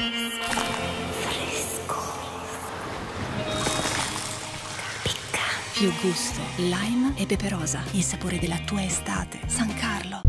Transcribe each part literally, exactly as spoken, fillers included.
Più gusto, lime e peperosa, il sapore della tua estate. San Carlo.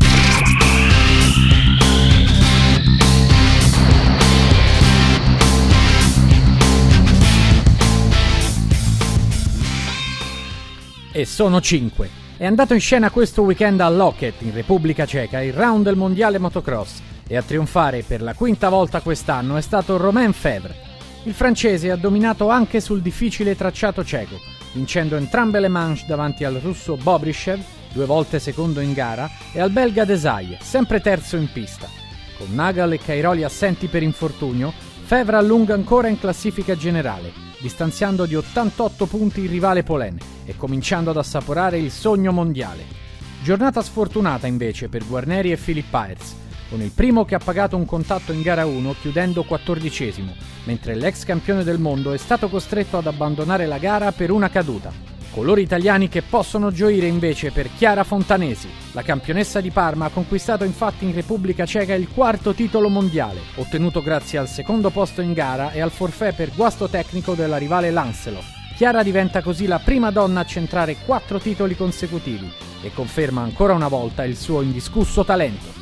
E sono cinque. È andato in scena questo weekend a Loket, in Repubblica Ceca, il round del mondiale motocross, e a trionfare per la quinta volta quest'anno è stato Romain Febvre. Il francese ha dominato anche sul difficile tracciato ceco, vincendo entrambe le manche davanti al russo Bobryshev, due volte secondo in gara, e al belga Desailly, sempre terzo in pista. Con Nagel e Cairoli assenti per infortunio, Febvre allunga ancora in classifica generale, distanziando di ottantotto punti il rivale Polen e cominciando ad assaporare il sogno mondiale. Giornata sfortunata invece per Guarneri e Philippe Ayers, con il primo che ha pagato un contatto in gara uno chiudendo quattordicesimo, mentre l'ex campione del mondo è stato costretto ad abbandonare la gara per una caduta. Colori italiani che possono gioire invece per Chiara Fontanesi. La campionessa di Parma ha conquistato infatti in Repubblica Ceca il quarto titolo mondiale, ottenuto grazie al secondo posto in gara e al forfait per guasto tecnico della rivale Lancelot. Chiara diventa così la prima donna a centrare quattro titoli consecutivi e conferma ancora una volta il suo indiscusso talento.